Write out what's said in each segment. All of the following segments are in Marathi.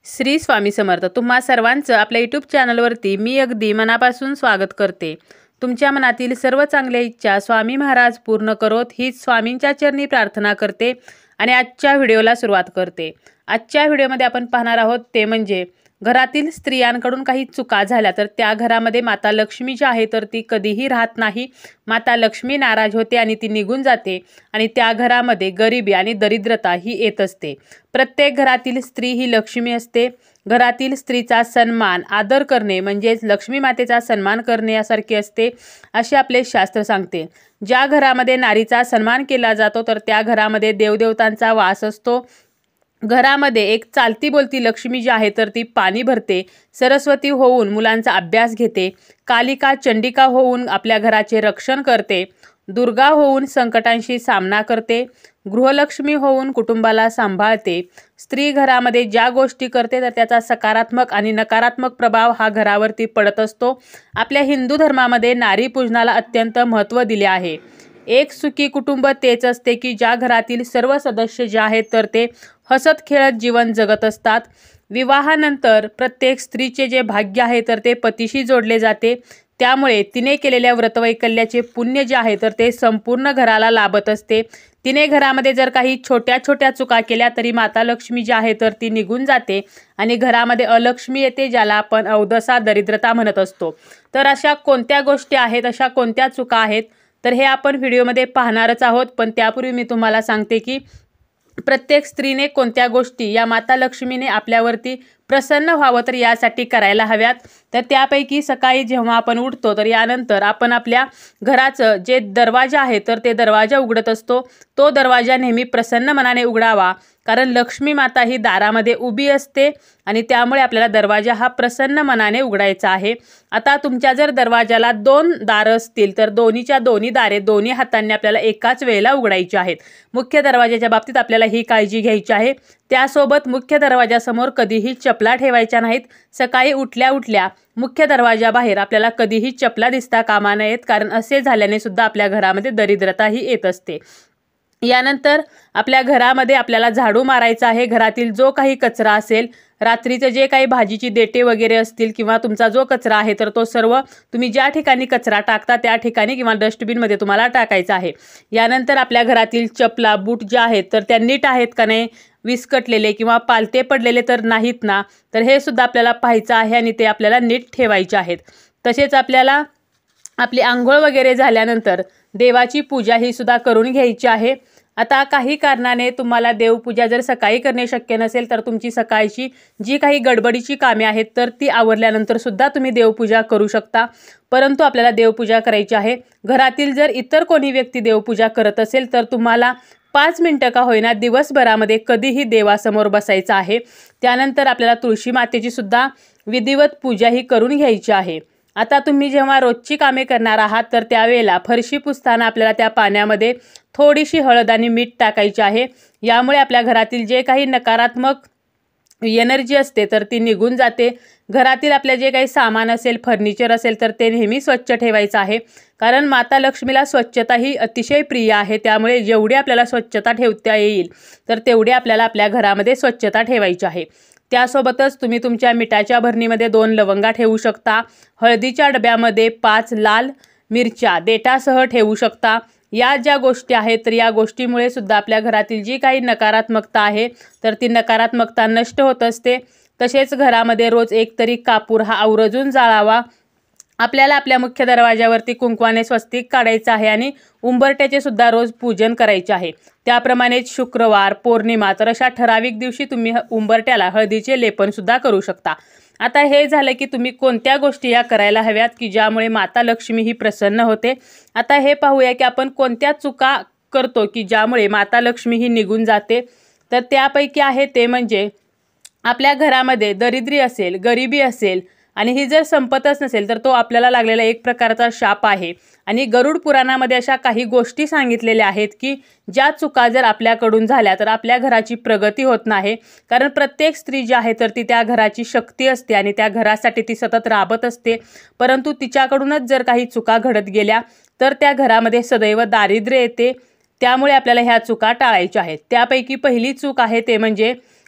श्री स्वामी समर्थ। तुम्हा सर्वांचं आपल्या यूट्यूब चॅनलवरती मी अगदी मनापासून स्वागत करते। तुमच्या मनातील सर्व चांगल्या इच्छा स्वामी महाराज पूर्ण करोत हीच स्वामींच्या चरणी प्रार्थना करते आणि आजच्या व्हिडिओला सुरुवात करते। आजच्या व्हिडिओमध्ये आपण पाहणार आहोत ते म्हणजे घरातील स्त्रियांकडून काही चुका झाल्या तर त्या घरामध्ये माता लक्ष्मी जी आहे तर ती कधीही राहत नाही। माता लक्ष्मी नाराज होते आणि ती निघून जाते आणि त्या घरामध्ये गरिबी आणि दरिद्रता ही येत असते। प्रत्येक घरातील स्त्री ही लक्ष्मी असते। घरातील स्त्रीचा सन्मान आदर करणे म्हणजेच लक्ष्मी मातेचा सन्मान करणे यासारखे असते असे आपले शास्त्र सांगते। ज्या घरामध्ये नारीचा सन्मान केला जातो तर त्या घरामध्ये देवदेवतांचा वास असतो। घरामध्ये एक चालती बोलती लक्ष्मी जी आहे तर ती पाणी भरते, सरस्वती होऊन मुलांचा अभ्यास घेते, कालिका चंडिका होऊन आपल्या घराचे रक्षण करते, दुर्गा होऊन संकटांशी सामना करते, गृहलक्ष्मी होऊन कुटुंबाला सांभाळते। स्त्री घरामध्ये ज्या गोष्टी करते तर त्याचा सकारात्मक आणि नकारात्मक प्रभाव हा घरावरती पडत असतो। आपल्या हिंदू धर्मामध्ये नारी पूजनाला अत्यंत महत्त्व दिले आहे। एक सुखी कुटुंब तेच असते की ज्या घरातील सर्व सदस्य जे आहेत तर ते हसत खेळत जीवन जगत असतात। विवाहानंतर प्रत्येक स्त्रीचे जे भाग्य आहे तर ते पतीशी जोडले जाते, त्यामुळे तिने केलेल्या व्रतवैकल्याचे पुण्य जे आहे तर ते संपूर्ण घराला लाभत असते। तिने घरामध्ये जर काही छोट्या छोट्या चुका केल्या तरी माता लक्ष्मी जी आहे तर ती निघून जाते आणि घरामध्ये अलक्ष्मी येते, ज्याला आपण अवदसा दरिद्रता म्हणत असतो। तर अशा कोणत्या गोष्टी आहेत, अशा कोणत्या चुका आहेत तर हे आपण व्हिडिओमध्ये पाहणारच आहोत। पण त्यापूर्वी मी तुम्हाला सांगते की प्रत्येक स्त्रीने कोणत्या गोष्टी या माता लक्ष्मीने आपल्यावरती प्रसन्न व्हावं तर यासाठी करायला हव्यात। तर त्यापैकी सकाळी जेव्हा आपण उठतो तर यानंतर आपण आपल्या घराचं जे दरवाजा आहे तर ते दरवाजा उघडत असतो, तो दरवाजा नेहमी प्रसन्न मनाने उघडावा, कारण लक्ष्मी माता ही दारामध्ये उभी असते आणि त्यामुळे आपल्याला दरवाजा हा प्रसन्न मनाने उघडायचा आहे। आता तुमच्या जर दरवाजाला 2 दारं असतील तर दोन्हीच्या दोन्ही दारे दोन्ही हातांनी आपल्याला एकाच वेळेला उघडायची आहेत। मुख्य दरवाजाच्या बाबतीत आपल्याला ही काळजी घ्यायची आहे। त्यासोबत मुख्य दरवाजासमोर कधीही चपला ठेवायच्या नाहीत। सकाळी उठल्या उठल्या मुख्य दरवाजाबाहेर आपल्याला कधीही चपला दिसता कामा नयेत, कारण असे झाल्याने सुद्धा आपल्या घरामध्ये दरिद्रता ही येत असते। यानंतर आपल्या घरामध्ये आपल्याला झाडू मारायचा आहे। घरातील जो काही कचरा असेल, रात्रीचे जे काही भाजीची देठे वगैरे असतील किंवा तुमचा जो कचरा आहे तर तो सर्व तुम्ही ज्या ठिकाणी कचरा टाकता त्या ठिकाणी किंवा डस्टबिनमध्ये तुम्हाला टाकायचा आहे। यानंतर आपल्या घरातील चपला बूट जे आहेत तर त्या नीट आहेत का नाही, विस्कटलेले किंवा पालते पडलेले तर नाहीत ना, तर हे सुद्धा आपल्याला पाहायचं आहे आणि ते आपल्याला नीट ठेवायचे आहेत। तसेच आपल्याला आपली आंघोळ वगैरे झाल्यानंतर देवाची पूजा ही सुद्धा करून घ्यायची आहे। आता काही कारणाने तुम्हाला देवपूजा जर सकाळी करणे शक्य नसेल तर तुमची सकाळची जी काही गडबडीची कामे आहेत तर ती आवरल्यानंतर सुद्धा तुम्ही देवपूजा करू शकता, परंतु आपल्याला देवपूजा करायची आहे। घरातील जर इतर कोणी व्यक्ती देवपूजा करत असेल तर तुम्हाला 5 मिनिटं का होईना दिवसभरामध्ये कधीही देवासमोर बसायचं आहे। त्यानंतर आपल्याला तुळशी मातेची सुद्धा विधिवत पूजा ही करून घ्यायची आहे। आता तुम्ही जेव्हा रोजची कामे करणार आहात तर त्यावेळेला फरशी पुसताना आपल्याला त्या पाण्यामध्ये थोडीशी हळद आणि मीठ टाकायचे आहे। यामुळे आपल्या घरातील जे काही नकारात्मक एनर्जी असते तर ती निघून जाते। घरातील आपले जे काही सामान असेल, फर्निचर असेल तर ते नेहमी स्वच्छ ठेवायचं आहे, कारण माता लक्ष्मीला स्वच्छता ही अतिशय प्रिय आहे। त्यामुळे जेवढी आपल्याला स्वच्छता ठेवता येईल तर तेवढी आपल्याला आपल्या घरामध्ये स्वच्छता ठेवायची आहे। त्यासोबतच तुम्ही तुमच्या मिठाच्या भरणीमध्ये 2 लवंगा ठेवू शकता, हळदीच्या डब्यामध्ये 5 लाल मिरच्या देठासह ठेवू शकता। या ज्या गोष्टी आहेत तर या गोष्टीमुळे सुद्धा आपल्या घरातील जी काही नकारात्मकता आहे तर ती नकारात्मकता नष्ट होत असते। तसेच घरामध्ये रोज एक तरी कापूर हा आवर्जून जाळावा। आपल्याला आपल्या मुख्य दरवाजावरती कुंकवाने स्वस्तिक काढायचं आहे आणि उंबरट्याचे सुद्धा रोज पूजन करायचे आहे। त्याप्रमाणेच शुक्रवार, पौर्णिमा तर अशा ठराविक दिवशी तुम्ही उंबरट्याला हळदीचे लेपन सुद्धा करू शकता। आता हे झालं की तुम्ही कोणत्या गोष्टी या करायला हव्यात की ज्यामुळे माता लक्ष्मी ही प्रसन्न होते। आता हे पाहूया की आपण कोणत्या चुका करतो की ज्यामुळे माता लक्ष्मी ही निघून जाते। तर त्यापैकी आहे ते म्हणजे आपल्या घरामध्ये दरिद्री असेल, गरिबी असेल आणि ही जर संपतच नसेल तर तो आपल्याला लागलेला एक प्रकारचा शाप आहे। आणि गरुड पुराणामध्ये अशा काही गोष्टी सांगितलेल्या आहेत की ज्या चुका जर आपल्याकडून झाल्या तर आपल्या घराची प्रगती होत नाही, कारण प्रत्येक स्त्री जी आहे तर ती त्या घराची शक्ती असते आणि त्या घरासाठी ती सतत राबत असते, परंतु तिच्याकडूनच जर काही चुका घडत गेल्या तर त्या घरामध्ये सदैव दारिद्र्य येते। त्यामुळे आपल्याला ह्या चुका टाळायच्या आहेत। त्यापैकी पहिली चूक आहे ते म्हणजे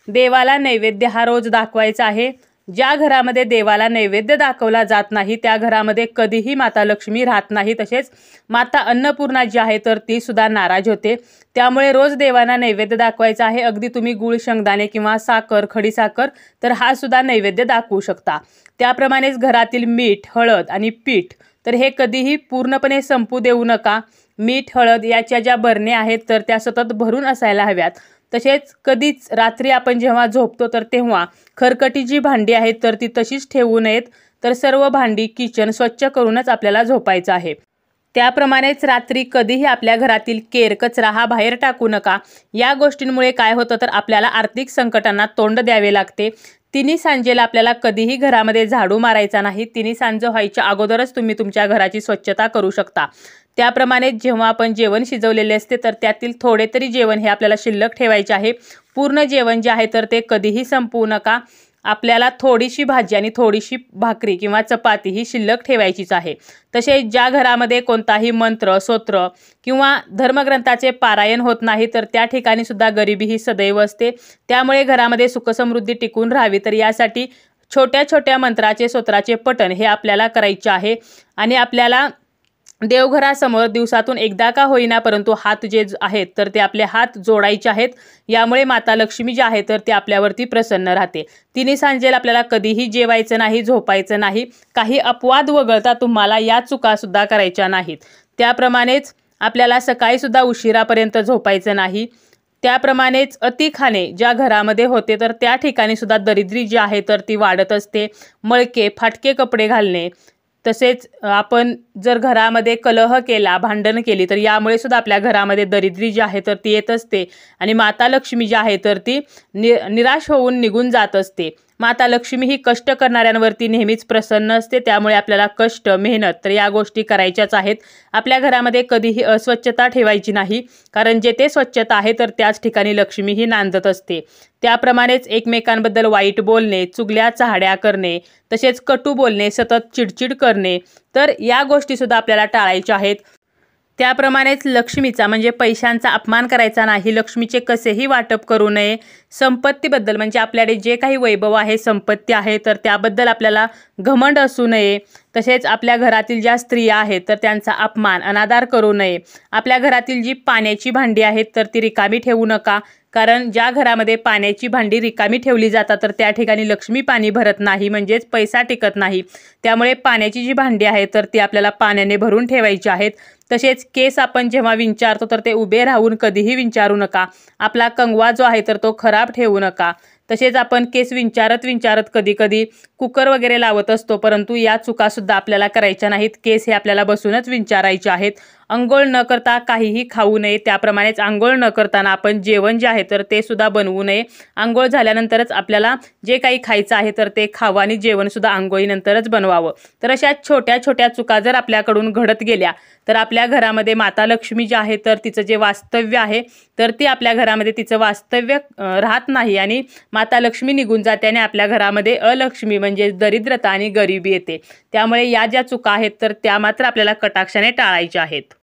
देवाला नैवेद्य हा रोज दाखवायचा आहे। ज्या घरामध्ये देवाला नैवेद्य दाखवला जात नाही त्या घरामध्ये कधीही माता लक्ष्मी राहत नाही। तसेच माता अन्नपूर्णा जी आहे तर ती सुद्धा नाराज होते। त्यामुळे रोज देवांना नैवेद्य दाखवायचा आहे। अगदी तुम्ही गुळ, शेंगदाणे किंवा साखर, खडीसाखर तर हा सुद्धा नैवेद्य दाखवू शकता। त्याप्रमाणेच घरातील मीठ, हळद आणि पीठ तर हे कधीही पूर्णपणे संपू देऊ नका। मीठ, हळद याच्या ज्या बरण्या आहेत तर त्या सतत भरून असायला हव्यात। तसेच कधीच रात्री आपण जेव्हा झोपतो तर तेव्हा खरकटी जी भांडी आहेत तर ती तशीच ठेवू नयेत। तर सर्व भांडी, किचन स्वच्छ करूनच आपल्याला झोपायचं आहे। त्याप्रमाणेच रात्री कधीही आपल्या घरातील केर, कचरा हा बाहेर टाकू नका। या गोष्टींमुळे काय होतं तर आपल्याला आर्थिक संकटांना तोंड द्यावे लागते। तिन्ही सांजेला आपल्याला कधीही घरामध्ये झाडू मारायचा नाही। तिन्ही सांज व्हायच्या अगोदरच तुम्ही तुमच्या घराची स्वच्छता करू शकता। त्याप्रमाणे जेव्हा आपण जेवण शिजवलेले असते तर त्यातील थोडे तरी जेवण हे आपल्याला शिल्लक ठेवायचे आहे। पूर्ण जेवण जे आहे तर ते कधीही संपवू नका। आपल्याला थोडीशी भाजी आणि थोडीशी भाकरी किंवा चपाती ही शिल्लक ठेवायचीच आहे। तसेच ज्या घरामध्ये कोणताही मंत्र, स्तोत्र किंवा धर्मग्रंथाचे पारायण होत नाही तर त्या ठिकाणी सुद्धा गरिबी ही सदैव असते। त्यामुळे घरामध्ये सुखसमृद्धी टिकून राहावी तर यासाठी छोट्या छोट्या मंत्राचे, स्तोत्राचे पठण हे आपल्याला करायचे आहे। आणि आपल्याला देवघरासमोर दिवसातून एकदा का होईना परंतु हात जे आहेत तर ते आपले हात जोडायचे आहेत। यामुळे माता लक्ष्मी जी आहे तर ती आपल्यावरती प्रसन्न राहते। तिन्ही सांजेला आपल्याला कधीही जेवायचं नाही, झोपायचं नाही। काही अपवाद वगळता तुम्हाला या चुका सुद्धा करायच्या नाहीत। त्याप्रमाणेच आपल्याला सकाळी सुद्धा उशिरापर्यंत झोपायचं नाही। त्याप्रमाणेच अति खाणे ज्या घरामध्ये होते तर त्या ठिकाणी सुद्धा दरिद्री जी आहे तर ती वाढत असते। मळके, फाटके कपडे घालणे, तसेच आपण जर घरामध्ये कलह केला, भांडण केली तर यामुळे सुद्धा आपल्या घरामध्ये दरिद्री जी आहे तर ती येत असते आणि माता लक्ष्मी जी आहे तर ती निराश होऊन निघून जात असते। माता लक्ष्मी ही कष्ट करणाऱ्यांवरती नेहमीच प्रसन्न असते। त्यामुळे आपल्याला कष्ट, मेहनत तर या गोष्टी करायच्याच आहेत। आपल्या घरामध्ये कधीही अस्वच्छता ठेवायची नाही, कारण जेथे स्वच्छता आहे तर त्याच ठिकाणी लक्ष्मी ही नांदत असते। त्याप्रमाणेच एकमेकांबद्दल वाईट बोलणे, चुगल्या चाहड्या करणे, तसेच कटू बोलणे, सतत चिडचिड करणे तर या गोष्टी सुद्धा आपल्याला टाळायच्या आहेत। त्याप्रमाणेच लक्ष्मीचा म्हणजे पैशांचा अपमान करायचा नाही। लक्ष्मीचे कसेही वाटप करू नये। संपत्तीबद्दल म्हणजे आपल्याकडे जे काही वैभव आहे, संपत्ती आहे तर त्याबद्दल आपल्याला घमंड असू नये। तसेच आपल्या घरातील ज्या स्त्रिया आहेत तर त्यांचा अपमान, अनादर करू नये। आपल्या घरातील जी पाण्याची भांडी आहेत तर ती रिकामी ठेवू नका, कारण ज्या घरामध्ये पाण्याची भांडी रिकामी ठेवली जातात तर त्या ठिकाणी लक्ष्मी पाणी भरत नाही, म्हणजेच पैसा टिकत नाही। त्यामुळे पाण्याची जी भांडी आहे तर ती आपल्याला पाण्याने भरून ठेवायची आहेत। तसेच केस आपण जेव्हा विंचारतो तर ते उभे राहून कधीही विंचारू नका। आपला कंगवा जो आहे तर तो खराब ठेवू नका। तसेच आपण केस विंचारत कधी कधी कुकर वगैरे लावत असतो, परंतु या चुका सुद्धा आपल्याला करायच्या नाहीत। केस हे आपल्याला बसूनच विंचारायचे आहेत। अंघोळ न करता काहीही खाऊ नये। त्याप्रमाणेच अंघोळ न करताना आपण जेवण जे आहे तर ते सुद्धा बनवू नये। अंघोळ झाल्यानंतरच आपल्याला जे काही खायचं आहे तर ते खावं आणि जेवण सुद्धा अंघोळीनंतरच बनवावं। तर अशा छोट्या छोट्या चुका जर आपल्याकडून घडत गेल्या तर आपल्या घरामध्ये माता लक्ष्मी जी आहे तर तिचं जे वास्तव्य आहे तर ती आपल्या घरामध्ये तिचं वास्तव्य राहत नाही आणि माता लक्ष्मी निघून जाते आणि आपल्या घरामध्ये अलक्ष्मी म्हणजे दरिद्रता आणि गरिबी येते। त्यामुळे या ज्या चुका आहेत तर त्या मात्र आपल्याला कटाक्षाने टाळायच्या आहेत।